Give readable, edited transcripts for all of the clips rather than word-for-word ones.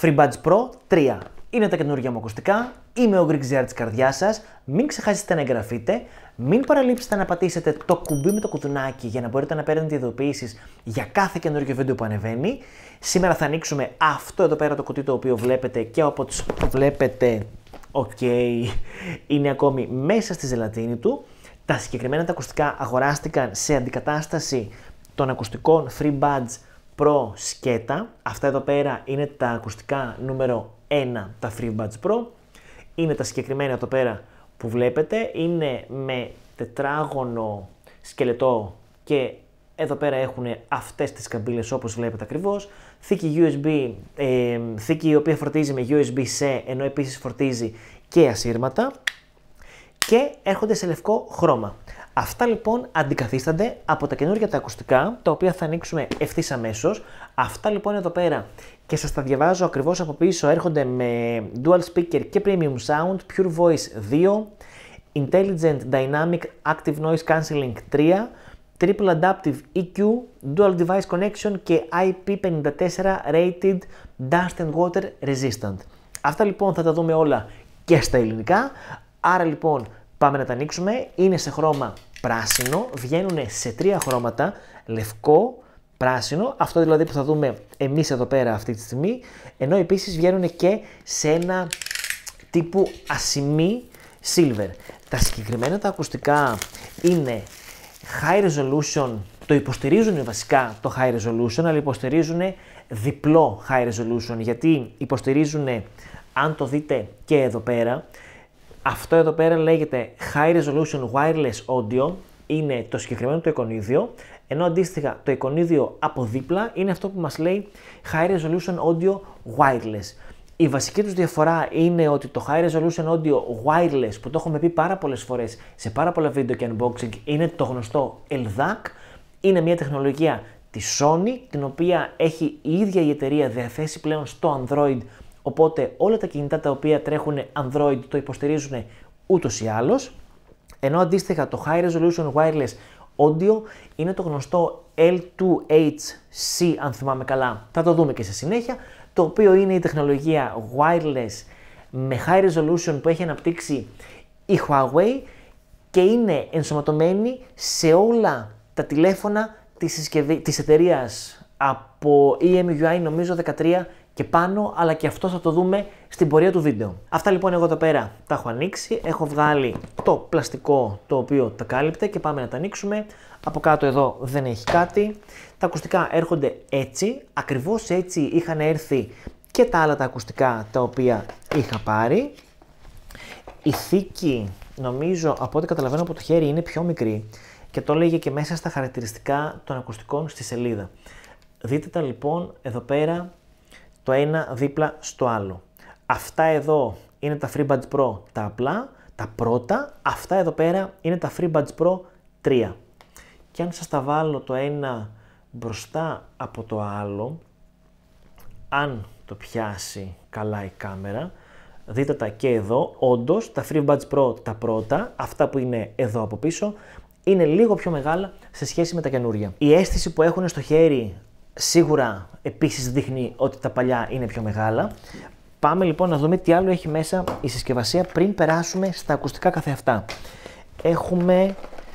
FreeBuds Pro 3. Είναι τα καινούργια μου ακουστικά. Είμαι ο GreekZR της καρδιάς σας. Μην ξεχάσετε να εγγραφείτε. Μην παραλείψετε να πατήσετε το κουμπί με το κουδουνάκι για να μπορείτε να παίρνετε ειδοποιήσεις για κάθε καινούργιο βίντεο που ανεβαίνει. Σήμερα θα ανοίξουμε αυτό εδώ πέρα το κουτί το οποίο βλέπετε και όπως βλέπετε, είναι ακόμη μέσα στη ζελατίνη του. Τα συγκεκριμένα τα ακουστικά αγοράστηκαν σε αντικατάσταση των ακουστικών FreeBuds Pro σκέτα. Αυτά εδώ πέρα είναι τα ακουστικά νούμερο 1, τα FreeBuds Pro. Είναι τα συγκεκριμένα εδώ πέρα που βλέπετε. Είναι με τετράγωνο σκελετό και εδώ πέρα έχουν αυτές τις καμπύλες όπως βλέπετε ακριβώς. Θήκη USB, θήκη η οποία φορτίζει με USB-C, ενώ επίσης φορτίζει και ασύρματα. Και έρχονται σε λευκό χρώμα. Αυτά λοιπόν αντικαθίστανται από τα καινούργια τα ακουστικά, τα οποία θα ανοίξουμε ευθύς αμέσως. Αυτά λοιπόν εδώ πέρα και σας τα διαβάζω ακριβώς από πίσω, έρχονται με Dual Speaker και Premium Sound, Pure Voice 2, Intelligent Dynamic Active Noise Cancelling 3, Triple Adaptive EQ, Dual Device Connection και IP54 Rated Dust and Water Resistant. Αυτά λοιπόν θα τα δούμε όλα και στα ελληνικά, άρα λοιπόν πάμε να τα ανοίξουμε. Είναι σε χρώμα πράσινο, βγαίνουν σε 3 χρώματα, λευκό, πράσινο, αυτό δηλαδή που θα δούμε εμείς εδώ πέρα αυτή τη στιγμή, ενώ επίσης βγαίνουν και σε ένα τύπου ασημή silver. Τα συγκεκριμένα τα ακουστικά είναι high resolution, το υποστηρίζουν βασικά το high resolution, αλλά υποστηρίζουν διπλό high resolution, γιατί υποστηρίζουν, αν το δείτε και εδώ πέρα, αυτό εδώ πέρα λέγεται High Resolution Wireless Audio, είναι το συγκεκριμένο το εικονίδιο, ενώ αντίστοιχα το εικονίδιο από δίπλα είναι αυτό που μας λέει High Resolution Audio Wireless. Η βασική τους διαφορά είναι ότι το High Resolution Audio Wireless, που το έχουμε πει πάρα πολλές φορές σε πάρα πολλά βίντεο και unboxing, είναι το γνωστό LDAC, είναι μια τεχνολογία της Sony, την οποία έχει η ίδια η εταιρεία διαθέσει πλέον στο Android. Οπότε όλα τα κινητά τα οποία τρέχουν Android το υποστηρίζουν ούτως ή άλλως, ενώ αντίστοιχα το High Resolution Wireless Audio είναι το γνωστό L2HC, αν θυμάμαι καλά, θα το δούμε και σε συνέχεια, το οποίο είναι η τεχνολογία wireless με High Resolution που έχει αναπτύξει η Huawei και είναι ενσωματωμένη σε όλα τα τηλέφωνα της εταιρείας από EMUI νομίζω 13 και πάνω, αλλά και αυτό θα το δούμε στην πορεία του βίντεο. Αυτά λοιπόν εγώ εδώ πέρα τα έχω ανοίξει, έχω βγάλει το πλαστικό το οποίο τα κάλυπτε και πάμε να τα ανοίξουμε. Από κάτω εδώ δεν έχει κάτι. Τα ακουστικά έρχονται έτσι, ακριβώς έτσι είχαν έρθει και τα άλλα τα ακουστικά τα οποία είχα πάρει. Η θήκη νομίζω από ό,τι καταλαβαίνω από το χέρι είναι πιο μικρή και το έλεγε και μέσα στα χαρακτηριστικά των ακουστικών στη σελίδα. Δείτε τα λοιπόν εδώ πέρα το ένα δίπλα στο άλλο. Αυτά εδώ είναι τα FreeBuds Pro τα απλά, τα πρώτα. Αυτά εδώ πέρα είναι τα FreeBuds Pro 3. Και αν σας τα βάλω το ένα μπροστά από το άλλο, αν το πιάσει καλά η κάμερα, δείτε τα και εδώ, όντως τα FreeBuds Pro τα πρώτα, αυτά που είναι εδώ από πίσω, είναι λίγο πιο μεγάλα σε σχέση με τα καινούρια. Η αίσθηση που έχουν στο χέρι σίγουρα επίσης δείχνει ότι τα παλιά είναι πιο μεγάλα. Πάμε λοιπόν να δούμε τι άλλο έχει μέσα η συσκευασία πριν περάσουμε στα ακουστικά καθεαυτά. Έχουμε,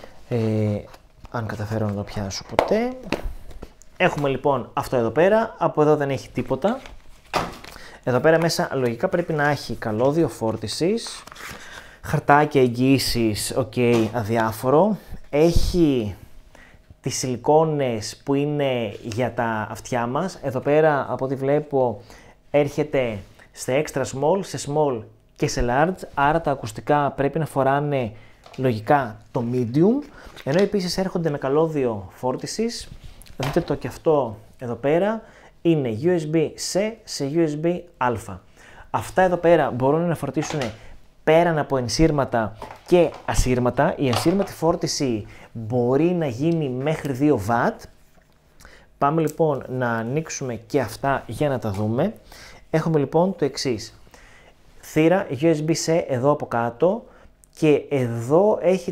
αν καταφέρω να το πιάσω ποτέ, έχουμε λοιπόν αυτό εδώ πέρα, από εδώ δεν έχει τίποτα. Εδώ πέρα μέσα λογικά πρέπει να έχει καλώδιο φόρτισης, χαρτάκια εγγύησης, αδιάφορο. Έχει τις σιλικόνες που είναι για τα αυτιά μας. Εδώ πέρα από ό,τι βλέπω έρχεται σε extra small, σε small και σε large, άρα τα ακουστικά πρέπει να φοράνε λογικά το medium, ενώ επίσης έρχονται με καλώδιο φόρτισης. Δείτε το και αυτό εδώ πέρα, είναι USB-C σε USB-A. Αυτά εδώ πέρα μπορούν να φορτίσουν πέραν από ενσύρματα και ασύρματα. Η ασύρματη φόρτιση μπορεί να γίνει μέχρι 2 W. Πάμε λοιπόν να ανοίξουμε και αυτά για να τα δούμε. Έχουμε λοιπόν το εξής. Θύρα USB-C εδώ από κάτω και εδώ έχει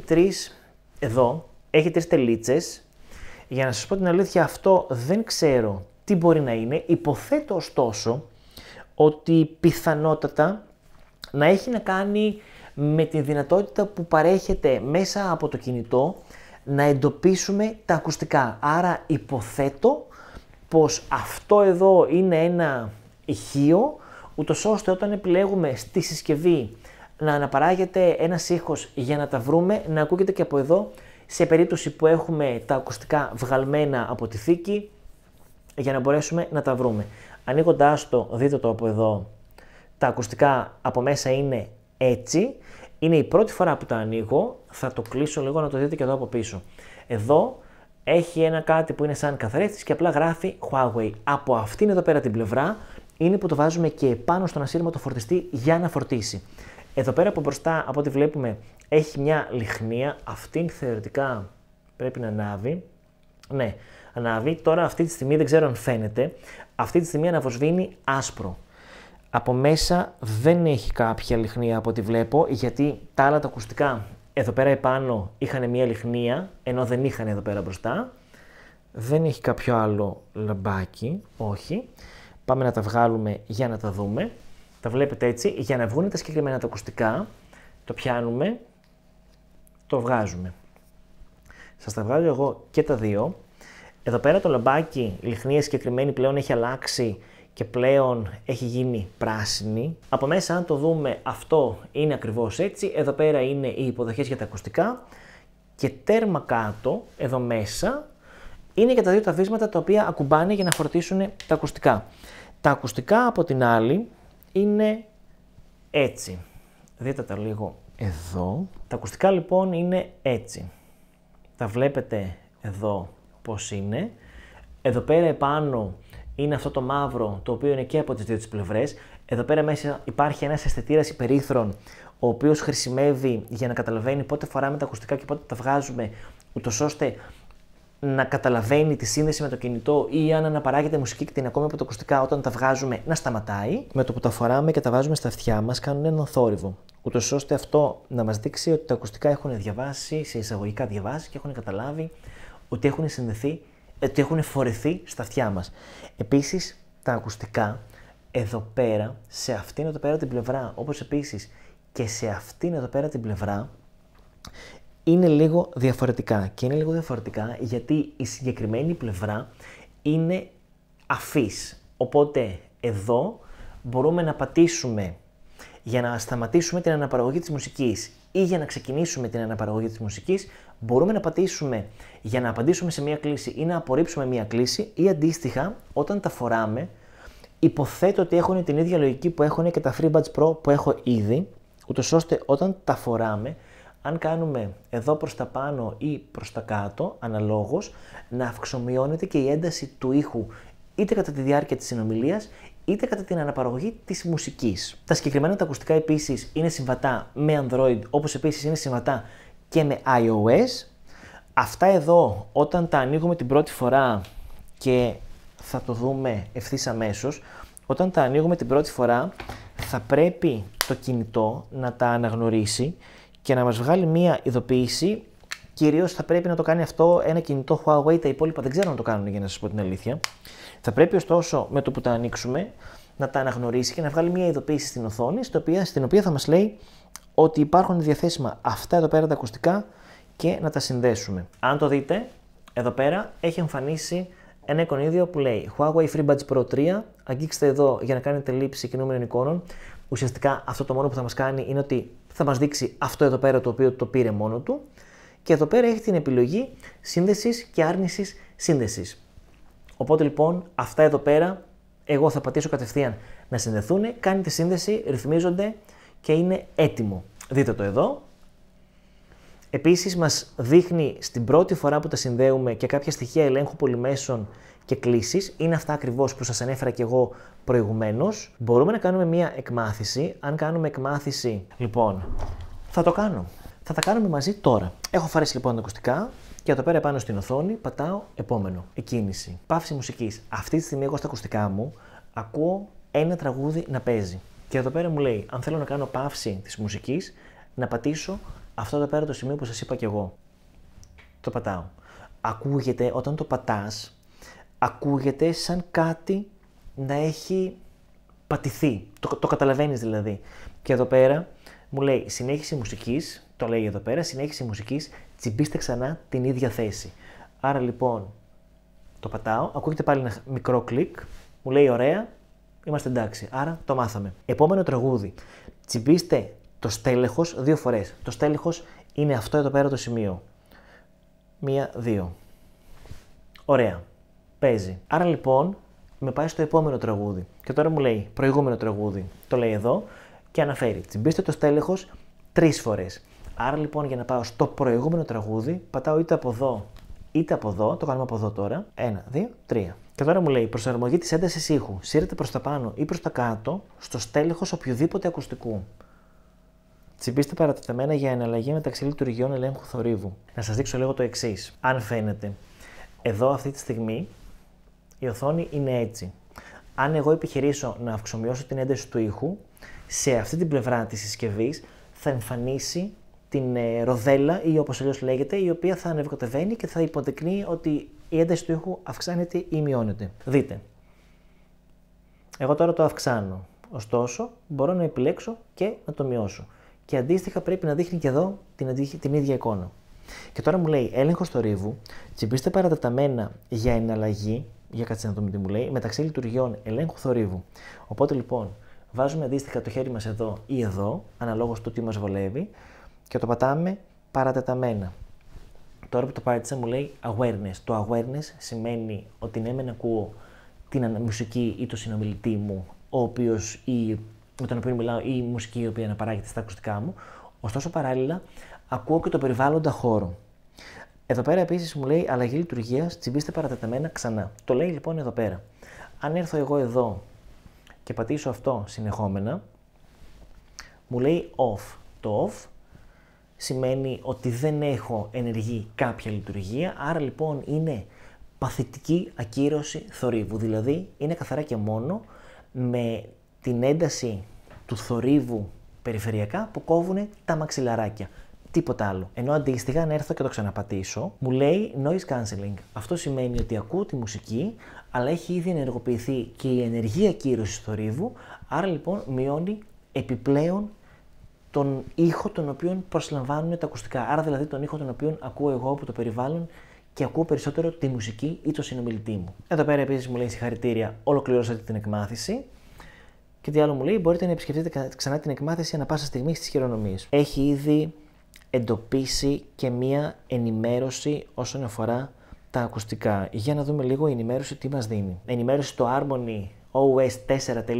τρεις τελίτσες. Για να σας πω την αλήθεια, αυτό δεν ξέρω τι μπορεί να είναι. Υποθέτω ωστόσο ότι πιθανότατα να έχει να κάνει με τη δυνατότητα που παρέχεται μέσα από το κινητό να εντοπίσουμε τα ακουστικά. Άρα υποθέτω πως αυτό εδώ είναι ένα ηχείο, ούτως ώστε όταν επιλέγουμε στη συσκευή να αναπαράγεται ένας ήχος για να τα βρούμε, να ακούγεται και από εδώ, σε περίπτωση που έχουμε τα ακουστικά βγαλμένα από τη θήκη, για να μπορέσουμε να τα βρούμε. Ανοίγοντάς το, δείτε το από εδώ, τα ακουστικά από μέσα είναι έτσι. Είναι η πρώτη φορά που τα ανοίγω, θα το κλείσω λίγο να το δείτε και εδώ από πίσω. Εδώ έχει ένα κάτι που είναι σαν καθρέφτης και απλά γράφει Huawei. Από αυτήν εδώ πέρα την πλευρά είναι που το βάζουμε και πάνω στον ασύρματο φορτιστή για να φορτίσει. Εδώ πέρα από μπροστά, από ό,τι βλέπουμε, έχει μια λιχνία. Αυτήν θεωρητικά πρέπει να ανάβει. Ναι, ανάβει. Τώρα αυτή τη στιγμή δεν ξέρω αν φαίνεται. Αυτή τη στιγμή αναβοσβήνει άσπρο. Από μέσα δεν έχει κάποια λιχνία από ό,τι βλέπω, γιατί τα άλλα τα ακουστικά εδώ πέρα επάνω είχαν μια λιχνία, ενώ δεν είχαν εδώ πέρα μπροστά. Δεν έχει κάποιο άλλο λαμπάκι, όχι. Πάμε να τα βγάλουμε για να τα δούμε. Τα βλέπετε έτσι, για να βγουν τα συγκεκριμένα τα ακουστικά, το πιάνουμε, το βγάζουμε. Σας τα βγάζω εγώ και τα δύο. Εδώ πέρα το λαμπάκι, η λιχνία συγκεκριμένη πλέον έχει αλλάξει και πλέον έχει γίνει πράσινη. Από μέσα, αν το δούμε, αυτό είναι ακριβώς έτσι. Εδώ πέρα είναι οι υποδοχές για τα ακουστικά και τέρμα κάτω, εδώ μέσα, είναι και τα δύο τα βίσματα τα οποία ακουμπάνε για να φορτίσουν τα ακουστικά. Τα ακουστικά από την άλλη είναι έτσι. Δείτε τα λίγο εδώ. Τα ακουστικά λοιπόν είναι έτσι. Τα βλέπετε εδώ πώς είναι. Εδώ πέρα επάνω είναι αυτό το μαύρο, το οποίο είναι και από τις δύο τις πλευρές. Εδώ πέρα μέσα υπάρχει ένας αισθητήρας υπερήθρων, ο οποίος χρησιμεύει για να καταλαβαίνει πότε φοράμε τα ακουστικά και πότε τα βγάζουμε, ούτως ώστε να καταλαβαίνει τη σύνδεση με το κινητό ή αν αναπαράγεται μουσική και την ακούμε από τα ακουστικά όταν τα βγάζουμε να σταματάει. Με το που τα φοράμε και τα βάζουμε στα αυτιά μας κάνουν έναν θόρυβο, ούτως ώστε αυτό να μας δείξει ότι τα ακουστικά έχουν διαβάσει, σε εισαγωγικά διαβάσει και έχουν καταλάβει ότι έχουν συνδεθεί, ότι έχουν φορεθεί στα αυτιά μας. Επίσης, τα ακουστικά εδώ πέρα, σε αυτήν εδώ πέρα την πλευρά, όπως επίσης και σε αυτήν εδώ πέρα την πλευρά, είναι λίγο διαφορετικά. Και είναι λίγο διαφορετικά γιατί η συγκεκριμένη πλευρά είναι αφής. Οπότε εδώ μπορούμε να πατήσουμε για να σταματήσουμε την αναπαραγωγή της μουσικής ή για να ξεκινήσουμε την αναπαραγωγή της μουσικής, μπορούμε να πατήσουμε για να απαντήσουμε σε μία κλήση ή να απορρίψουμε μία κλήση, ή αντίστοιχα όταν τα φοράμε, υποθέτω ότι έχουν την ίδια λογική που έχουν και τα FreeBuds Pro που έχω ήδη, ούτως ώστε όταν τα φοράμε, αν κάνουμε εδώ προς τα πάνω ή προς τα κάτω, αναλόγως, να αυξομειώνεται και η ένταση του ήχου είτε κατά τη διάρκεια της συνομιλίας, είτε κατά την αναπαραγωγή της μουσικής. Τα συγκεκριμένα τα ακουστικά επίσης είναι συμβατά με Android, όπως επίσης είναι συμβατά και με iOS. Αυτά εδώ, όταν τα ανοίγουμε την πρώτη φορά, και θα το δούμε ευθύς αμέσως, όταν τα ανοίγουμε την πρώτη φορά, θα πρέπει το κινητό να τα αναγνωρίσει και να μας βγάλει μία ειδοποίηση. Κυρίως θα πρέπει να το κάνει αυτό ένα κινητό Huawei, τα υπόλοιπα δεν ξέρω να το κάνουν, για να σας πω την αλήθεια. Θα πρέπει ωστόσο με το που τα ανοίξουμε να τα αναγνωρίσει και να βγάλει μία ειδοποίηση στην οθόνη, στην οποία θα μας λέει ότι υπάρχουν διαθέσιμα αυτά εδώ πέρα τα ακουστικά και να τα συνδέσουμε. Αν το δείτε, εδώ πέρα έχει εμφανίσει ένα εικονίδιο που λέει Huawei FreeBuds Pro 3, αγγίξτε εδώ για να κάνετε λήψη κινούμενων εικόνων. Ουσιαστικά αυτό το μόνο που θα μας κάνει είναι ότι θα μας δείξει αυτό εδώ πέρα το οποίο το πήρε μόνο του. Και εδώ πέρα έχει την επιλογή σύνδεσης και άρνησης σύνδεσης. Οπότε λοιπόν αυτά εδώ πέρα εγώ θα πατήσω κατευθείαν να συνδεθούν, κάνει τη σύνδεση, ρυθμίζονται και είναι έτοιμο. Δείτε το εδώ. Επίσης μας δείχνει στην πρώτη φορά που τα συνδέουμε και κάποια στοιχεία ελέγχου πολυμέσων και κλήσεις. Είναι αυτά ακριβώς που σας ανέφερα και εγώ προηγουμένως. Μπορούμε να κάνουμε μία εκμάθηση. Αν κάνουμε εκμάθηση, λοιπόν, θα το κάνω. Θα τα κάνουμε μαζί τώρα. Έχω φορέσει λοιπόν τα ακουστικά και εδώ πέρα πάνω στην οθόνη πατάω επόμενο. Εκκίνηση. Παύση μουσικής. Αυτή τη στιγμή εγώ στα ακουστικά μου ακούω ένα τραγούδι να παίζει. Και εδώ πέρα μου λέει, αν θέλω να κάνω παύση της μουσικής, να πατήσω αυτό εδώ πέρα το σημείο που σας είπα και εγώ. Το πατάω. Ακούγεται, όταν το πατάς, ακούγεται σαν κάτι να έχει πατηθεί. Το καταλαβαίνεις δηλαδή. Και εδώ πέρα μου λέει συνέχιση μουσικής, το λέει εδώ πέρα, συνέχιση μουσικής, τσιμπήστε ξανά την ίδια θέση. Άρα λοιπόν το πατάω, ακούγεται πάλι ένα μικρό κλικ, μου λέει ωραία, είμαστε εντάξει. Άρα το μάθαμε. Επόμενο τραγούδι. Τσιμπήστε το στέλεχος 2 φορές. Το στέλεχος είναι αυτό εδώ πέρα το σημείο. 1, 2. Ωραία. Παίζει. Άρα λοιπόν με πάει στο επόμενο τραγούδι. Και τώρα μου λέει προηγούμενο τραγούδι. Το λέει εδώ και αναφέρει. Τσιμπήστε το στέλεχος 3 φορές. Άρα λοιπόν για να πάω στο προηγούμενο τραγούδι, πατάω είτε από εδώ είτε από εδώ. Το κάνουμε από εδώ τώρα. 1, 2, 3. Και τώρα μου λέει προσαρμογή της έντασης ήχου. Σύρετε προς τα πάνω ή προς τα κάτω στο στέλεχος οποιοδήποτε ακουστικού. Τσιμπήστε παρατεταμένα για εναλλαγή μεταξύ λειτουργιών ελέγχου θορύβου. Να σας δείξω λίγο το εξής. Αν φαίνεται, εδώ αυτή τη στιγμή η οθόνη είναι έτσι. Αν εγώ επιχειρήσω να αυξομειώσω την ένταση του ήχου, σε αυτή την πλευρά της συσκευής θα εμφανίσει την ροδέλα ή όπως αλλιώς λέγεται, η οποία θα ανεβοκατεβαίνει και θα υποδεικνύει ότι η ένταση του ήχου αυξάνεται ή μειώνεται. Δείτε. Εγώ τώρα το αυξάνω. Ωστόσο, μπορώ να επιλέξω και να το μειώσω. Και αντίστοιχα πρέπει να δείχνει και εδώ την ίδια εικόνα. Και τώρα μου λέει έλεγχος θορύβου, τσιμπήστε παρατεταμένα για εναλλαγή, για κάτσε να δούμε τι μου λέει, μεταξύ λειτουργιών ελέγχου θορύβου. Οπότε λοιπόν βάζουμε αντίστοιχα το χέρι μας εδώ ή εδώ, αναλόγως του τι μας βολεύει, και το πατάμε παρατεταμένα. Τώρα που το πάτησα μου λέει awareness. Το awareness σημαίνει ότι ναι μεν ακούω την μουσική ή το συνομιλητή μου, ο οποίος με τον οποίο μιλάω, ή η μουσική η οποία αναπαράγεται στα ακουστικά μου, ωστόσο παράλληλα ακούω και το περιβάλλοντα χώρο. Εδώ πέρα επίσης μου λέει αλλαγή λειτουργίας, τσιμπήστε παρατεταμένα ξανά. Το λέει λοιπόν εδώ πέρα. Αν έρθω εγώ εδώ και πατήσω αυτό συνεχόμενα, μου λέει off. Το off σημαίνει ότι δεν έχω ενεργή κάποια λειτουργία, άρα λοιπόν είναι παθητική ακύρωση θορύβου. Δηλαδή είναι καθαρά και μόνο με την ένταση του θορύβου περιφερειακά που κόβουν τα μαξιλαράκια. Τίποτα άλλο. Ενώ αντίστοιχα, αν έρθω και το ξαναπατήσω, μου λέει noise cancelling. Αυτό σημαίνει ότι ακούω τη μουσική, αλλά έχει ήδη ενεργοποιηθεί και η ενεργή ακύρωση θορύβου, άρα λοιπόν μειώνει επιπλέον τον ήχο τον οποίο προσλαμβάνουν τα ακουστικά. Άρα δηλαδή τον ήχο τον οποίο ακούω εγώ από το περιβάλλον και ακούω περισσότερο τη μουσική ή το συνομιλητή μου. Εδώ πέρα επίσης μου λέει συγχαρητήρια, ολοκληρώσατε την εκμάθηση. Και τι άλλο μου λέει, μπορείτε να επισκεφτείτε ξανά την εκμάθηση ανά πάσα στιγμή στις χειρονομίες. Έχει ήδη εντοπίσει και μία ενημέρωση όσον αφορά τα ακουστικά. Για να δούμε λίγο η ενημέρωση τι μας δίνει. Ενημέρωση στο Harmony OS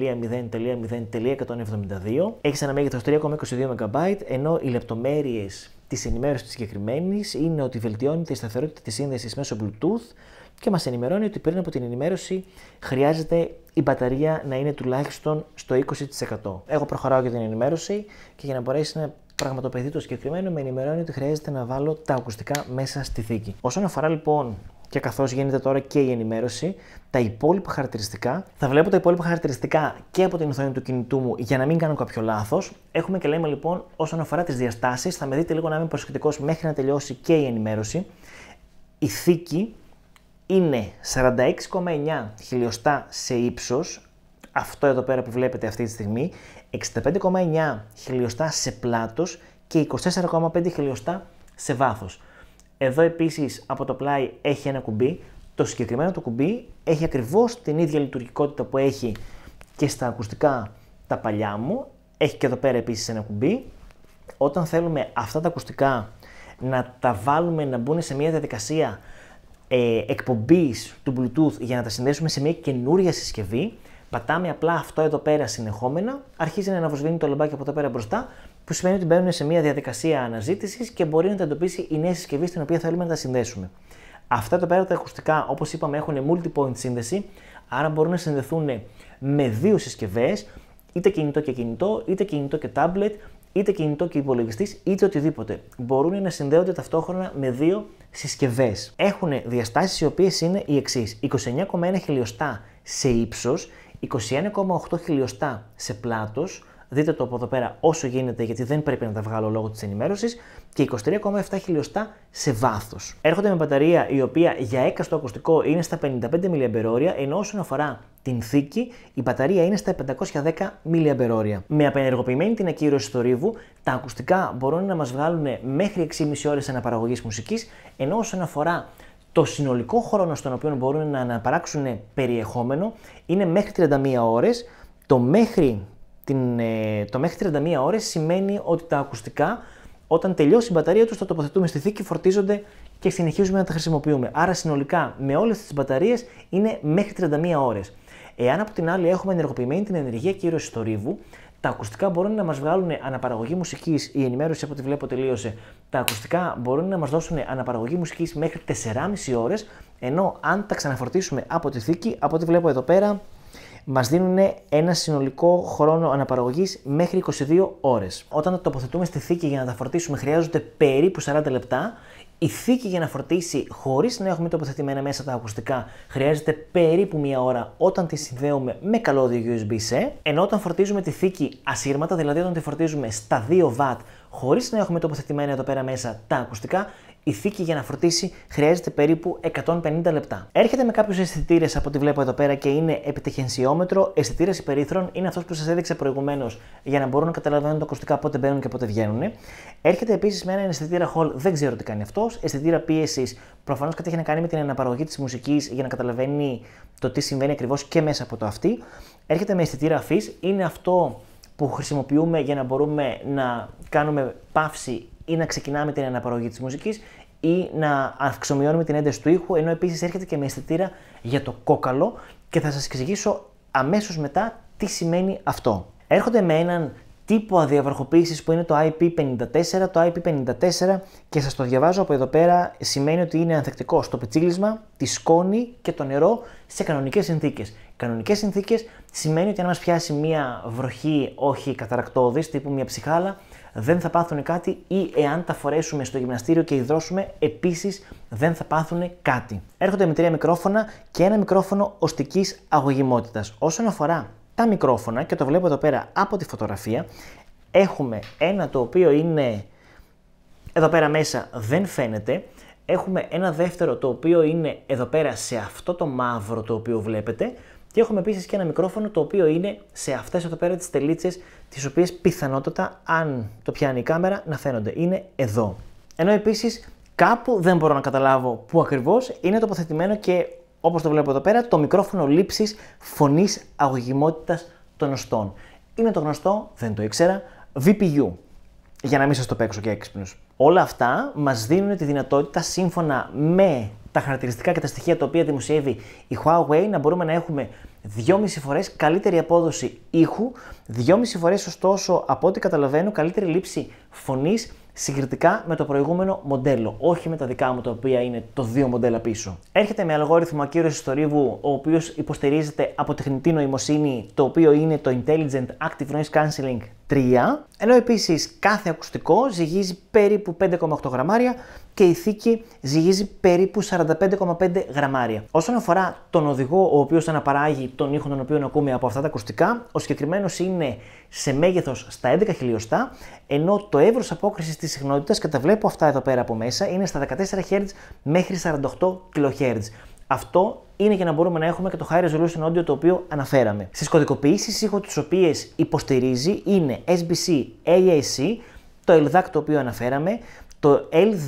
4.0.0.172. Έχει ένα μέγεθος 3,22 MB, ενώ οι λεπτομέρειες της ενημέρωσης της συγκεκριμένης είναι ότι βελτιώνεται η σταθερότητα της σύνδεσης μέσω Bluetooth και μας ενημερώνει ότι πριν από την ενημέρωση χρειάζεται η μπαταρία να είναι τουλάχιστον στο 20%. Εγώ προχωράω για την ενημέρωση και για να μπορέσει να πραγματοποιηθεί το συγκεκριμένο με ενημερώνει ότι χρειάζεται να βάλω τα ακουστικά μέσα στη θήκη. Όσον αφορά λοιπόν και καθώς γίνεται τώρα και η ενημέρωση, τα υπόλοιπα χαρακτηριστικά, θα βλέπω τα υπόλοιπα χαρακτηριστικά και από την οθόνη του κινητού μου για να μην κάνω κάποιο λάθος. Έχουμε και λέμε λοιπόν όσον αφορά τις διαστάσεις, θα με δείτε λίγο να είμαι προσεκτικός μέχρι να τελειώσει και η ενημέρωση. Η θήκη είναι 46,9 χιλιοστά σε ύψος, αυτό εδώ πέρα που βλέπετε αυτή τη στιγμή, 65,9 χιλιοστά σε πλάτος και 24,5 χιλιοστά σε βάθος. Εδώ επίσης από το πλάι έχει ένα κουμπί, το συγκεκριμένο το κουμπί έχει ακριβώς την ίδια λειτουργικότητα που έχει και στα ακουστικά τα παλιά μου, έχει και εδώ πέρα επίσης ένα κουμπί. Όταν θέλουμε αυτά τα ακουστικά να τα βάλουμε να μπουν σε μια διαδικασία εκπομπής του Bluetooth για να τα συνδέσουμε σε μια καινούρια συσκευή, πατάμε απλά αυτό εδώ πέρα συνεχόμενα, αρχίζει να αναβοσβήνει το λαμπάκι από εδώ πέρα μπροστά, που σημαίνει ότι μπαίνουν σε μια διαδικασία αναζήτησης και μπορεί να τα εντοπίσει η νέα συσκευή στην οποία θέλουμε να τα συνδέσουμε. Αυτά εδώ πέρα τα ακουστικά, όπως είπαμε, έχουν multi-point σύνδεση, άρα μπορούν να συνδεθούν με δύο συσκευές, είτε κινητό και κινητό, είτε κινητό και tablet, είτε κινητό και υπολογιστής, είτε οτιδήποτε. Μπορούν να συνδέονται ταυτόχρονα με δύο συσκευές. Έχουν διαστάσεις οι οποίες είναι οι εξής: 29,1 χιλιοστά σε ύψος, 21,8 χιλιοστά σε πλάτος, δείτε το από εδώ πέρα όσο γίνεται, γιατί δεν πρέπει να τα βγάλω λόγω της ενημέρωσης, και 23,7 χιλιοστά σε βάθος. Έρχονται με μπαταρία η οποία για έκαστο ακουστικό είναι στα 55 mAh, ενώ όσον αφορά την θήκη, η μπαταρία είναι στα 510 mAh. Με απενεργοποιημένη την ακύρωση θορύβου, τα ακουστικά μπορούν να μας βγάλουν μέχρι 6,5 ώρες αναπαραγωγής μουσικής, ενώ όσον αφορά το συνολικό χρόνο στον οποίο μπορούν να αναπαράξουν περιεχόμενο είναι μέχρι 31 ώρες. Το μέχρι 31 ώρες σημαίνει ότι τα ακουστικά, όταν τελειώσει η μπαταρία τους, θα τοποθετούμε στη θήκη, φορτίζονται και συνεχίζουμε να τα χρησιμοποιούμε. Άρα συνολικά με όλες τις μπαταρίες είναι μέχρι 31 ώρες. Εάν από την άλλη έχουμε ενεργοποιημένη την ενεργεία κύρωση θορύβου, τα ακουστικά μπορούν να μας βγάλουν αναπαραγωγή μουσικής, η ενημέρωση από ό,τι βλέπω τελείωσε, τα ακουστικά μπορούν να μας δώσουν αναπαραγωγή μουσικής μέχρι 4,5 ώρες, ενώ αν τα ξαναφορτίσουμε από τη θήκη, από ό,τι βλέπω εδώ πέρα, μας δίνουν ένα συνολικό χρόνο αναπαραγωγής μέχρι 22 ώρες. Όταν τα τοποθετούμε στη θήκη για να τα φορτίσουμε χρειάζονται περίπου 40 λεπτά. Η θήκη για να φορτίσει χωρίς να έχουμε τοποθετημένα μέσα τα ακουστικά χρειάζεται περίπου 1 ώρα όταν τη συνδέουμε με καλώδιο USB-C, ενώ όταν φορτίζουμε τη θήκη ασύρματα, δηλαδή όταν τη φορτίζουμε στα 2W χωρίς να έχουμε τοποθετημένα εδώ πέρα μέσα τα ακουστικά, η θήκη για να φορτίσει χρειάζεται περίπου 150 λεπτά. Έρχεται με κάποιους αισθητήρες από ό,τι βλέπω εδώ πέρα και είναι επιτεχενσιόμετρο. Αισθητήρας υπερήθρων είναι αυτός που σας έδειξα προηγουμένως για να μπορούν να καταλαβαίνουν τα ακουστικά πότε μπαίνουν και πότε βγαίνουν. Έρχεται επίσης με έναν αισθητήρα Hall, δεν ξέρω τι κάνει αυτός. Αισθητήρα πίεσης, προφανώς κάτι έχει να κάνει με την αναπαραγωγή της μουσικής για να καταλαβαίνει το τι συμβαίνει ακριβώς και μέσα από το αυτί. Έρχεται με αισθητήρα Fizz, είναι αυτό που χρησιμοποιούμε για να μπορούμε να κάνουμε παύση ή να ξεκινάμε την αναπαραγωγή της μουσικής ή να αυξομειώνουμε την ένταση του ήχου, ενώ επίσης έρχεται και με αισθητήρα για το κόκαλο και θα σας εξηγήσω αμέσως μετά τι σημαίνει αυτό. Έρχονται με έναν τύπο αδιαβροχοποίησης που είναι το IP54. Το IP54, και σας το διαβάζω από εδώ πέρα, σημαίνει ότι είναι ανθεκτικό στο πετσίλισμα, τη σκόνη και το νερό σε κανονικές συνθήκες. Κανονικές συνθήκες σημαίνει ότι αν μας πιάσει μία βροχή όχι καταρακτώδης, τύπου μία ψυχάλα, δεν θα πάθουν κάτι, ή εάν τα φορέσουμε στο γυμναστήριο και υδρώσουμε, επίσης δεν θα πάθουν κάτι. Έρχονται με 3 μικρόφωνα και ένα μικρόφωνο οστικής αγωγημότητας. Όσον αφορά τα μικρόφωνα, και το βλέπω εδώ πέρα από τη φωτογραφία, έχουμε ένα το οποίο είναι εδώ πέρα μέσα, δεν φαίνεται. Έχουμε ένα δεύτερο το οποίο είναι εδώ πέρα σε αυτό το μαύρο το οποίο βλέπετε. Και έχουμε επίσης και ένα μικρόφωνο το οποίο είναι σε αυτές εδώ πέρα τις τελίτσες, τις οποίες πιθανότατα, αν το πιάνει η κάμερα, να φαίνονται. Είναι εδώ. Ενώ επίσης κάπου δεν μπορώ να καταλάβω πού ακριβώς είναι τοποθετημένο και, όπως το βλέπω εδώ πέρα, το μικρόφωνο λήψης φωνής αγωγημότητας των οστών. Είναι το γνωστό, δεν το ήξερα, VPU. Για να μην σας το παίξω και έξυπνους. Όλα αυτά μας δίνουν τη δυνατότητα, σύμφωνα με τα χαρακτηριστικά και τα στοιχεία τα οποία δημοσιεύει η Huawei, να μπορούμε να έχουμε 2,5 φορές καλύτερη απόδοση ήχου, 2,5 φορές ωστόσο, από ό,τι καταλαβαίνω, καλύτερη λήψη φωνής συγκριτικά με το προηγούμενο μοντέλο, όχι με τα δικά μου τα οποία είναι το 2 μοντέλα πίσω. Έρχεται με αλγόριθμο ακύρωσης θορύβου, ο οποίος υποστηρίζεται από τεχνητή νοημοσύνη, το οποίο είναι το Intelligent Active Noise Cancelling 3, ενώ επίσης κάθε ακουστικό ζυγίζει περίπου 5,8 γραμμάρια και η θήκη ζυγίζει περίπου 45,5 γραμμάρια. Όσον αφορά τον οδηγό ο οποίος αναπαράγει τον ήχο τον οποίο ακούμε από αυτά τα ακουστικά, ο συγκεκριμένος είναι σε μέγεθος στα 11 χιλιοστά, ενώ το εύρος απόκρισης της συχνότητας, και τα βλέπω αυτά εδώ πέρα από μέσα, είναι στα 14 Hz μέχρι 48 kHz. Αυτό είναι για να μπορούμε να έχουμε και το High Resolution Audio το οποίο αναφέραμε. Στις κωδικοποιήσεις ήχου τις οποίες υποστηρίζει είναι SBC, AAC, το LDAC το οποίο αναφέραμε, το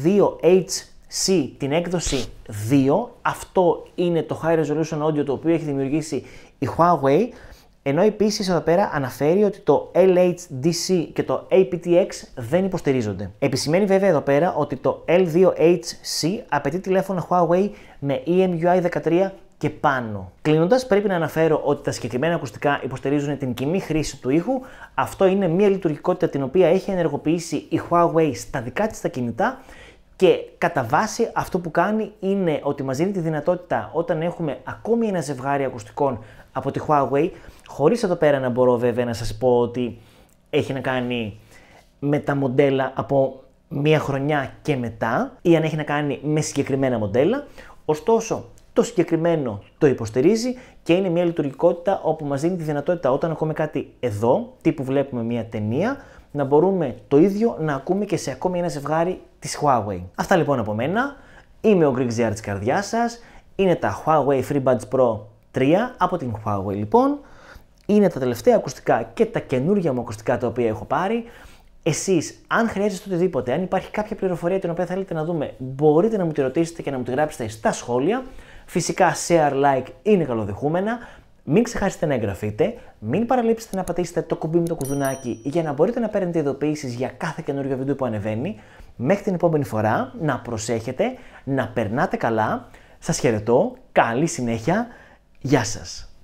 L2HC την έκδοση 2, αυτό είναι το High Resolution Audio το οποίο έχει δημιουργήσει η Huawei, ενώ επίσης εδώ πέρα αναφέρει ότι το LHDC και το aptX δεν υποστηρίζονται. Επισημαίνει βέβαια εδώ πέρα ότι το L2HC απαιτεί τηλέφωνο Huawei με EMUI 13 και πάνω. Κλείνοντας, πρέπει να αναφέρω ότι τα συγκεκριμένα ακουστικά υποστηρίζουν την κοινή χρήση του ήχου. Αυτό είναι μια λειτουργικότητα την οποία έχει ενεργοποιήσει η Huawei στα δικά της τα κινητά. Και κατά βάση αυτό που κάνει είναι ότι μας δίνει τη δυνατότητα, όταν έχουμε ακόμη ένα ζευγάρι ακουστικών από τη Huawei, χωρίς εδώ πέρα να μπορώ βέβαια να σας πω ότι έχει να κάνει με τα μοντέλα από μία χρονιά και μετά, ή αν έχει να κάνει με συγκεκριμένα μοντέλα. Ωστόσο, το συγκεκριμένο το υποστηρίζει και είναι μια λειτουργικότητα όπου μας δίνει τη δυνατότητα όταν ακούμε κάτι εδώ, τύπου βλέπουμε μια ταινία, να μπορούμε το ίδιο να ακούμε και σε ακόμη ένα ζευγάρι της Huawei. Αυτά λοιπόν από μένα. Είμαι ο GreekZR της καρδιάς σας. Είναι τα Huawei FreeBuds Pro 3 από την Huawei λοιπόν. Είναι τα τελευταία ακουστικά και τα καινούργια μου ακουστικά τα οποία έχω πάρει. Εσείς, αν χρειάζεστε οτιδήποτε, αν υπάρχει κάποια πληροφορία την οποία θέλετε να δούμε, μπορείτε να μου τη ρωτήσετε και να μου τη γράψετε στα σχόλια. Φυσικά, share, like είναι καλοδεχούμενα. Μην ξεχάσετε να εγγραφείτε, μην παραλείψετε να πατήσετε το κουμπί με το κουδουνάκι για να μπορείτε να παίρνετε ειδοποιήσεις για κάθε καινούριο βίντεο που ανεβαίνει. Μέχρι την επόμενη φορά, να προσέχετε, να περνάτε καλά. Σας χαιρετώ, καλή συνέχεια, γεια σας.